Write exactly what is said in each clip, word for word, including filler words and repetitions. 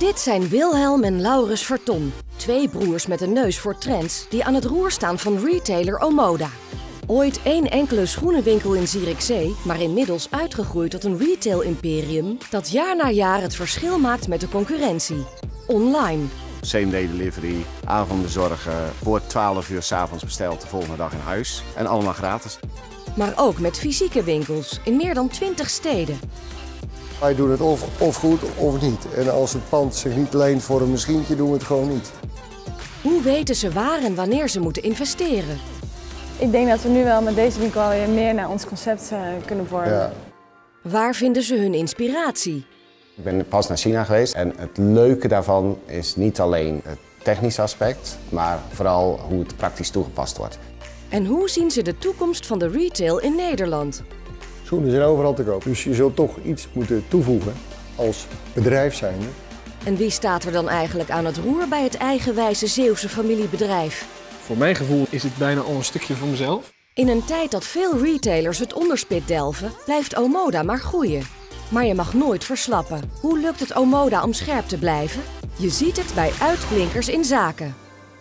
Dit zijn Wilhelm en Laurens Verton, twee broers met een neus voor trends die aan het roer staan van retailer Omoda. Ooit één enkele schoenenwinkel in Zierikzee, maar inmiddels uitgegroeid tot een retail-imperium dat jaar na jaar het verschil maakt met de concurrentie. Online. Same-day delivery, avondbezorgen, voor twaalf uur 's avonds besteld de volgende dag in huis. En allemaal gratis. Maar ook met fysieke winkels in meer dan twintig steden. Wij doen het of, of goed of niet. En als het pand zich niet leent voor een machientje, doen we het gewoon niet. Hoe weten ze waar en wanneer ze moeten investeren? Ik denk dat we nu wel met deze winkel alweer meer naar ons concept uh, kunnen vormen. Ja. Waar vinden ze hun inspiratie? Ik ben pas naar China geweest en het leuke daarvan is niet alleen het technische aspect, maar vooral hoe het praktisch toegepast wordt. En hoe zien ze de toekomst van de retail in Nederland? Schoenen zijn overal te koop, dus je zult toch iets moeten toevoegen als bedrijf zijnde. En wie staat er dan eigenlijk aan het roer bij het eigenwijze Zeeuwse familiebedrijf? Voor mijn gevoel is het bijna al een stukje van mezelf. In een tijd dat veel retailers het onderspit delven, blijft Omoda maar groeien. Maar je mag nooit verslappen. Hoe lukt het Omoda om scherp te blijven? Je ziet het bij uitblinkers in zaken.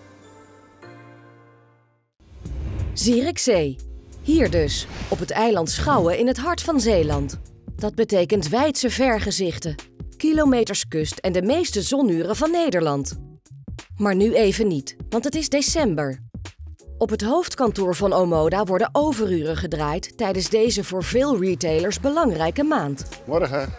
Zierikzee. Hier dus, op het eiland Schouwen in het hart van Zeeland. Dat betekent wijdse vergezichten, kilometers kust en de meeste zonuren van Nederland. Maar nu even niet, want het is december. Op het hoofdkantoor van Omoda worden overuren gedraaid tijdens deze voor veel retailers belangrijke maand. Morgen.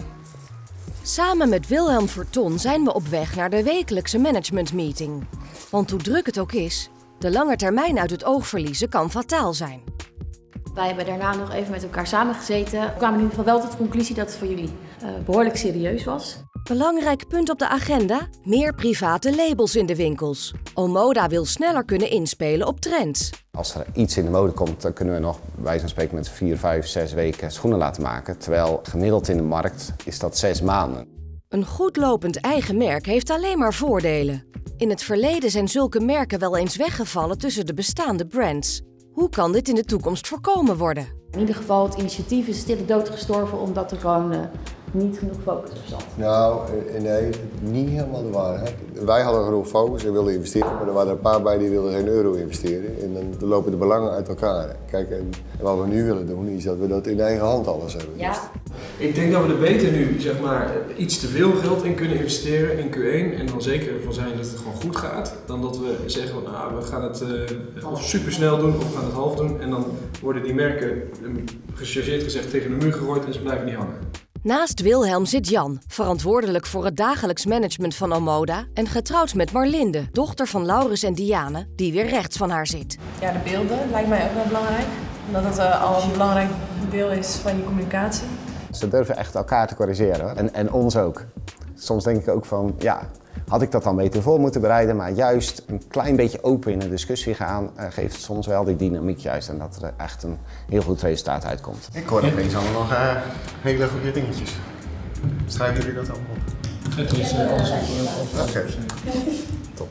Samen met Wilhelm Verton zijn we op weg naar de wekelijkse managementmeeting. Want hoe druk het ook is, de lange termijn uit het oog verliezen kan fataal zijn. Wij hebben daarna nog even met elkaar samengezeten. We kwamen in ieder geval wel tot de conclusie dat het voor jullie uh, behoorlijk serieus was. Belangrijk punt op de agenda? Meer private labels in de winkels. Omoda wil sneller kunnen inspelen op trends. Als er iets in de mode komt, dan kunnen we nog bij wijze van spreken met vier, vijf, zes weken schoenen laten maken. Terwijl gemiddeld in de markt is dat zes maanden. Een goed lopend eigen merk heeft alleen maar voordelen. In het verleden zijn zulke merken wel eens weggevallen tussen de bestaande brands. Hoe kan dit in de toekomst voorkomen worden? In ieder geval, het initiatief is stille dood gestorven omdat er gewoon uh, niet genoeg focus op zat. Nou, nee, niet helemaal de waarheid. Wij hadden genoeg focus en wilden investeren, maar er waren een paar bij die wilden geen euro investeren. En dan lopen de belangen uit elkaar. Kijk, en wat we nu willen doen is dat we dat in eigen hand alles hebben. Ja. Dus. Ik denk dat we er beter nu zeg maar, iets te veel geld in kunnen investeren in Q één en dan zeker ervan zijn dat het gewoon goed gaat. Dan dat we zeggen, nou, we gaan het uh, supersnel doen of we gaan het half doen. En dan worden die merken, gechargeerd gezegd, tegen de muur gegooid en ze blijven niet hangen. Naast Wilhelm zit Jan, verantwoordelijk voor het dagelijks management van Omoda en getrouwd met Marlinde, dochter van Laurens en Diane, die weer rechts van haar zit. Ja, de beelden lijkt mij ook wel belangrijk, omdat het uh, al een belangrijk deel is van je communicatie. Ze durven echt elkaar te corrigeren en, en ons ook. Soms denk ik ook van, ja, had ik dat dan beter voor moeten bereiden, maar juist een klein beetje open in de discussie gaan uh, geeft soms wel die dynamiek juist en dat er echt een heel goed resultaat uitkomt. Ik hoor opeens allemaal nog uh, hele goede dingetjes. Schrijven jullie dat allemaal op? Het is uh, alles op. Oké. Okay. Top.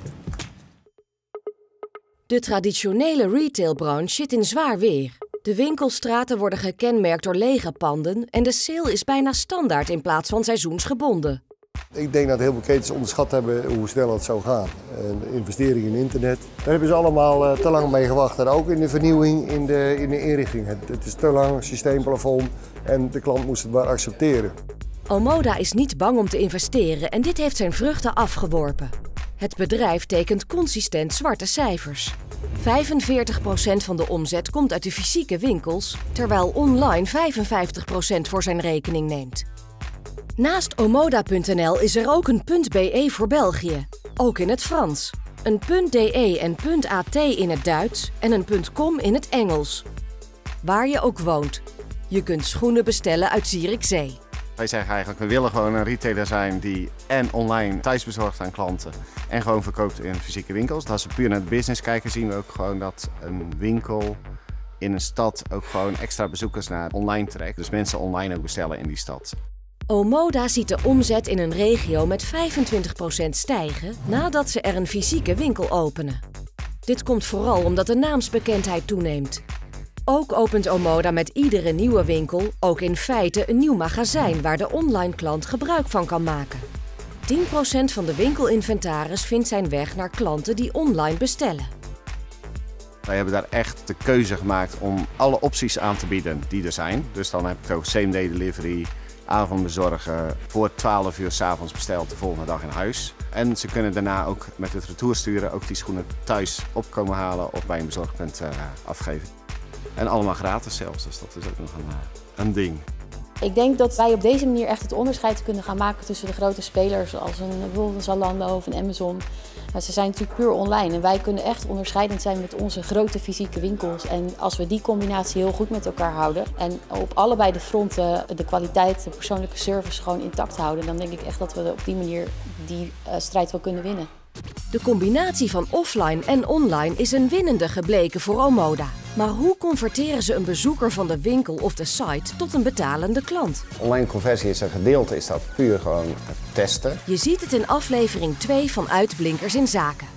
De traditionele retailbranche zit in zwaar weer. De winkelstraten worden gekenmerkt door lege panden en de sale is bijna standaard in plaats van seizoensgebonden. Ik denk dat heel veel ketens onderschat hebben hoe snel het zou gaan. En investeringen in internet, daar hebben ze allemaal uh, te lang mee gewacht. En ook in de vernieuwing in de, in de inrichting. Het, het is te lang, systeemplafond en de klant moest het maar accepteren. Omoda is niet bang om te investeren en dit heeft zijn vruchten afgeworpen. Het bedrijf tekent consistent zwarte cijfers. vijfenveertig procent van de omzet komt uit de fysieke winkels, terwijl online vijfenvijftig procent voor zijn rekening neemt. Naast Omoda punt n l is er ook een .be voor België, ook in het Frans. Een .de en .at in het Duits en een .com in het Engels. Waar je ook woont, je kunt schoenen bestellen uit Zierikzee. Wij zeggen eigenlijk, we willen gewoon een retailer zijn die en online thuis bezorgt aan klanten en gewoon verkoopt in fysieke winkels. Als we puur naar de business kijken, zien we ook gewoon dat een winkel in een stad ook gewoon extra bezoekers naar online trekt. Dus mensen online ook bestellen in die stad. Omoda ziet de omzet in een regio met vijfentwintig procent stijgen nadat ze er een fysieke winkel openen. Dit komt vooral omdat de naamsbekendheid toeneemt. Ook opent Omoda met iedere nieuwe winkel ook in feite een nieuw magazijn waar de online klant gebruik van kan maken. tien procent van de winkelinventaris vindt zijn weg naar klanten die online bestellen. Wij hebben daar echt de keuze gemaakt om alle opties aan te bieden die er zijn. Dus dan heb ik het ook same-day delivery, avondbezorgen, voor twaalf uur 's avonds besteld de volgende dag in huis. En ze kunnen daarna ook met het retour sturen ook die schoenen thuis opkomen halen of bij een bezorgpunt uh, afgeven. En allemaal gratis zelfs, dus dat is ook nog een, uh, een ding. Ik denk dat wij op deze manier echt het onderscheid kunnen gaan maken tussen de grote spelers zoals een, bijvoorbeeld een Zalando of een Amazon. Maar ze zijn natuurlijk puur online en wij kunnen echt onderscheidend zijn met onze grote fysieke winkels. En als we die combinatie heel goed met elkaar houden en op allebei de fronten de kwaliteit, de persoonlijke service gewoon intact houden, dan denk ik echt dat we op die manier die uh, strijd wel kunnen winnen. De combinatie van offline en online is een winnende gebleken voor Omoda. Maar hoe converteren ze een bezoeker van de winkel of de site tot een betalende klant? Online conversie is een gedeelte, is dat puur gewoon het testen. Je ziet het in aflevering twee van Uitblinkers in Zaken.